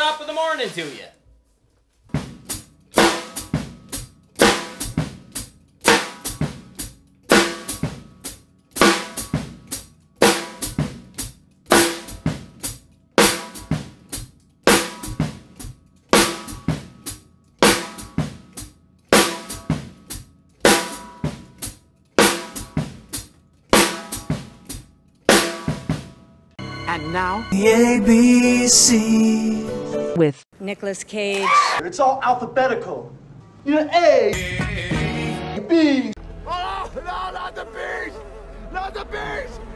top of the morning to you. And now, the ABC with Nicolas Cage. It's all alphabetical. You're A, B. Oh, no, not the bees! Not the bees!